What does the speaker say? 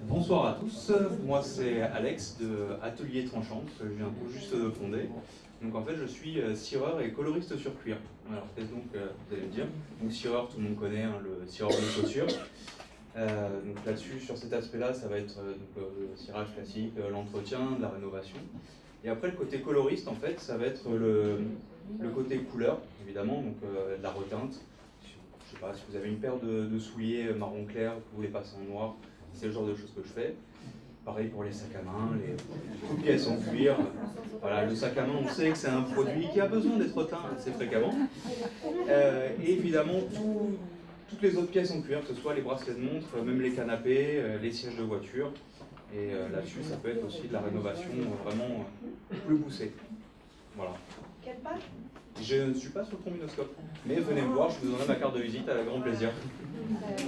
Bonsoir à tous, moi c'est Alex de Atelier Tranchant, que je viens tout juste de fonder. Donc en fait je suis cireur et coloriste sur cuir. Alors peut-être donc vous allez me dire, donc cireur tout le monde connaît, hein, le cireur de chaussures. Donc là-dessus, sur cet aspect-là, ça va être le cirage classique, l'entretien, de la rénovation. Et après le côté coloriste en fait, ça va être le côté couleur évidemment, donc de la reteinte. Je sais pas, si vous avez une paire de souliers marron clair, que vous voulez passer en noir, c'est le genre de choses que je fais. Pareil pour les sacs à main, les toutes pièces en cuir. Voilà, le sac à main, on sait que c'est un produit qui a besoin d'être teint assez fréquemment. Et évidemment, toutes les autres pièces en cuir, que ce soit les bracelets de montre, même les canapés, les sièges de voiture. Et là-dessus, ça peut être aussi de la rénovation vraiment plus poussée. Voilà. Quelle page? Je ne suis pas sur le trombinoscope, mais venez me voir, je vous donnerai ma carte de visite avec grand plaisir.